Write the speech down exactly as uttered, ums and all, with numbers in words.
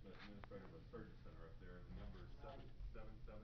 the administrator of a surgery center up there. The number is seven seven seven